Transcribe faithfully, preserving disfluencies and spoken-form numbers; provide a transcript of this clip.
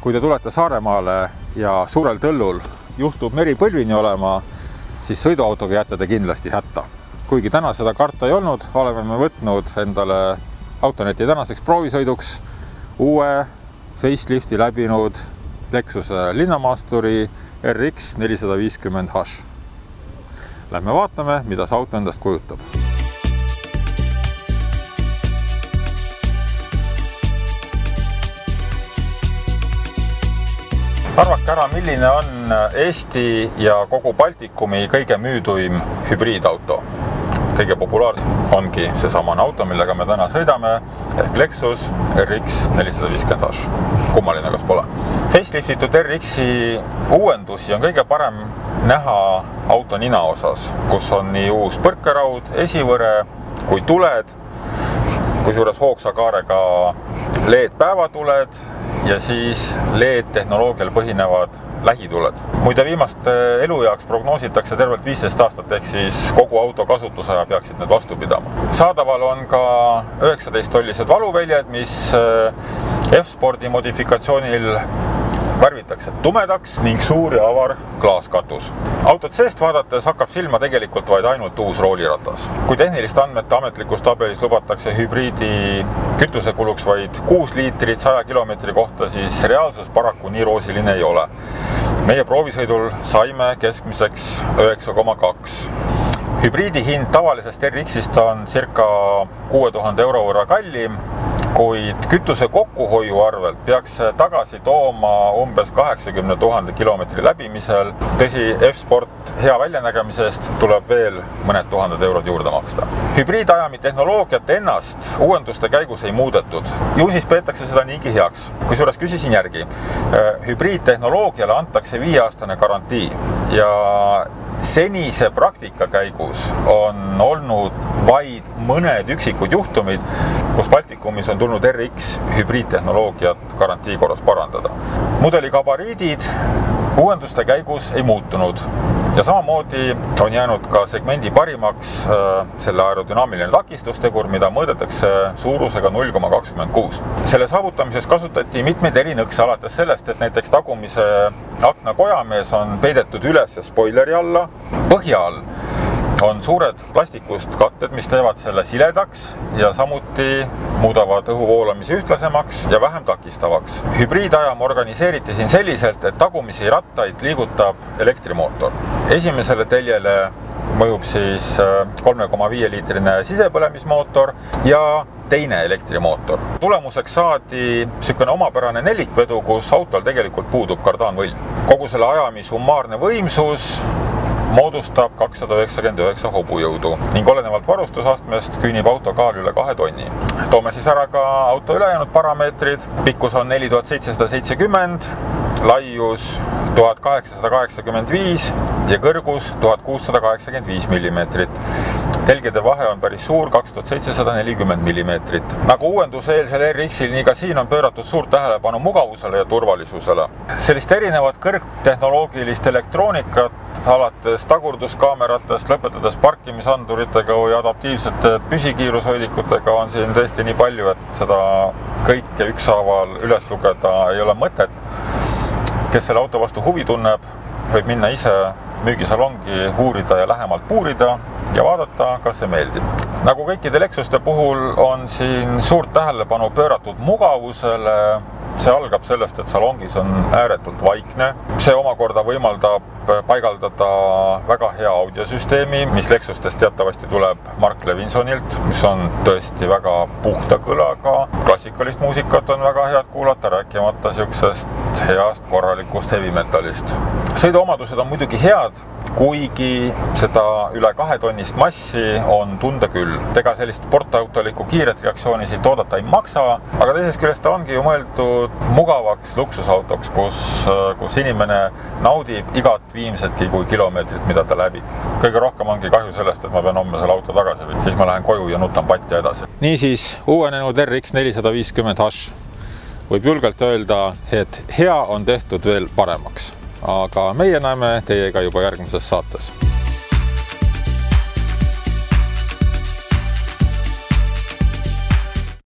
kui te tulete Saaremaale ja suurel tõllul juhtub meri põlvini olema, siis sõiduautoga jääte te kindlasti hätta. Kuigi täna seda karta ei olnud, oleme me võtnud endale Autoneti tänaseks proovisõiduks uue facelifti läbinud Lexuse linnamaasturi R X nelisada viiskümmend H. Lähme vaatame, mida see auto endast kujutab. Arvake ära, milline on Eesti ja kogu Baltikumi kõige müüduim hübriidauto. Kõige populaarsem ongi see samane auto, millega me täna sõidame, ehk Lexus R X nelisada viiskümmend H. Kummaline, kas pole? Faceliftitud R X-i uuendusi on kõige parem näha auto nina osas, kus on nii uus põrkeraud, esivõre kui tuled, kusjuures hoogsakaarega L E D päevatuled ja siis L E D tehnoloogial põhinevad lähituled. Muide viimaste elujaaks prognoositakse tervelt viisteist aastat, ehk siis kogu auto kasutusaja peaksid need vastu pidama. Saadaval on ka üheksateist tollised valuväljad, mis F-spordi modifikatsioonil värvitakse tumedaks ning suur ja avar klaaskatus. Autot seest vaadates hakkab silma tegelikult vaid ainult uus rooliratas. Kui tehniliste andmete ametlikus tabelis lubatakse hübriidi kütusekuluks vaid kuus liitrit saja kilomeetri kohta, siis reaalsus paraku nii roosiline ei ole. Meie proovisõidul saime keskmiseks üheksa koma kaks. Hübriidi hind tavalisest R X-ist on circa kuue tuhande euro võrra kallim, kuid kütuse kokkuhoiu arvelt peaks tagasi tooma umbes kaheksakümne tuhande kilomeetri läbimisel. Tõsi, F-sport hea väljanägemisest tuleb veel mõned tuhanded eurod juurde maksta. Hübriidajami tehnoloogiat ennast uuenduste käigus ei muudetud. Ju siis peetakse seda niigi heaks. Kusjuures küsisin järgi. Hübriidtehnoloogiale antakse viieaastane garantii ja senise praktika käigus on olnud vaid mõned üksikud juhtumid, kus Baltikumis on tulnud R X hübriidtehnoloogiat garantii korras parandada. Mudeli gabariidid uuenduste käigus ei muutunud ja samamoodi on jäänud ka segmendi parimaks selle aerodünaamiline takistustegur, mida mõõdetakse suurusega null koma kakskümmend kuus. Selle saavutamises kasutati mitmeid eri nõkse, alates sellest, et näiteks tagumise akna kojamees on peidetud üles spoileri alla, põhja all on suured plastikust katted, mis teevad selle siledaks ja samuti muudavad õhu voolamise ühtlasemaks ja vähem takistavaks. Hübriidajam organiseeriti siin selliselt, et tagumisi rattaid liigutab elektrimootor. Esimesele teljele mõjub siis kolme koma viie liitrine sisepõlemismootor ja teine elektrimootor. Tulemuseks saadi sükene omapärane nelikvedu, kus autol tegelikult puudub kardaanvõlm. Kogu selle ajami summaarne võimsus moodustab kakssada üheksakümmend üheksa hobujõudu ning olenevalt varustusastmest küünib auto kaal üle kahe tonni. Toome siis ära ka auto ülejäänud parameetrid. Pikkus on neli tuhat seitsesada seitsekümmend, laius tuhat kaheksasada kaheksakümmend viis ja kõrgus tuhat kuussada kaheksakümmend viis millimeetrit. Telgede vahe on päris suur, kaks tuhat seitsesada nelikümmend millimeetrit. Nagu uuenduse eelsel R X-il, nii ka siin on pööratud suurt tähelepanu mugavusele ja turvalisusele. Sellist erinevat kõrgtehnoloogilist elektroonikat, alates tagurduskaameratest, lõpetades parkimisanduritega või adaptiivsete püsikiirushoidikutega on siin tõesti nii palju, et seda kõike ükshaaval üles lugeda ei ole mõtet. Kes selle auto vastu huvi tunneb, võib minna ise müügisalongi uurida ja lähemalt puurida ja vaadata, kas see meeldib. Nagu kõikide Lexuste puhul on siin suurt tähelepanu pööratud mugavusele. See algab sellest, et salongis on ääretult vaikne. See omakorda võimaldab paigaldada väga hea audiosüsteemi, mis Lexustest teatavasti tuleb Mark Levinsonilt, mis on tõesti väga puhta kõlaga. Klassikalist muusikat on väga head kuulata, rääkimata siuksest heast korralikust heavy metalist. Sõiduomadused on muidugi head, kuigi seda üle kahe tonnist massi on tunda küll. Ega sellist sportautolikku kiiret reaktsiooni siit oodata ei maksa, aga teisest küljest ta ongi ju mõeldud mugavaks luksusautoks, kus, kus inimene naudib igat viimsetki kui kilomeetrit, mida ta läbi. Kõige rohkem ongi kahju sellest, et ma pean homme selle auto tagasi või siis ma lähen koju ja nutan patja edasi. Niisiis, uuenenud R X nelisada viiskümmend H võib julgelt öelda, et hea on tehtud veel paremaks. Aga meie näeme teiega juba järgmises saates.